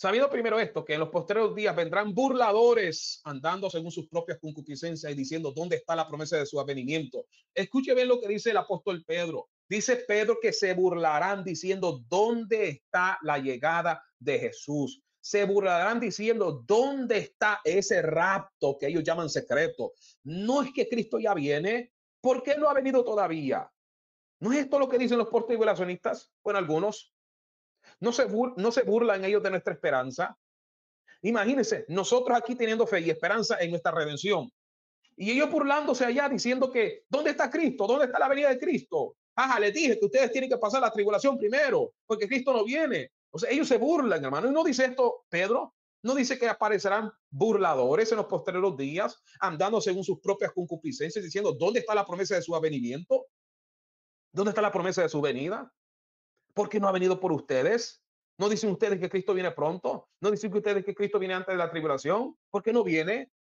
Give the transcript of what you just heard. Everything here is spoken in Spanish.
Sabiendo primero esto, que en los posteriores días vendrán burladores andando según sus propias concupiscencias y diciendo dónde está la promesa de su advenimiento. Escuche bien lo que dice el apóstol Pedro. Dice Pedro que se burlarán diciendo dónde está la llegada de Jesús. Se burlarán diciendo dónde está ese rapto que ellos llaman secreto. No es que Cristo ya viene. ¿Por qué no ha venido todavía? ¿No es esto lo que dicen los posttribulacionistas? Bueno, algunos. No se burlan ellos de nuestra esperanza. Imagínense, nosotros aquí teniendo fe y esperanza en nuestra redención. Y ellos burlándose allá diciendo que, ¿dónde está Cristo? ¿Dónde está la venida de Cristo? Ajá, les dije que ustedes tienen que pasar la tribulación primero, porque Cristo no viene. O sea, ellos se burlan, hermano. Y no dice esto Pedro, no dice que aparecerán burladores en los posteriores días, andando según sus propias concupiscencias, diciendo, ¿dónde está la promesa de su avenimiento? ¿Dónde está la promesa de su venida? ¿Por qué no ha venido por ustedes? ¿No dicen ustedes que Cristo viene pronto? ¿No dicen que ustedes que Cristo viene antes de la tribulación? ¿Por qué no viene?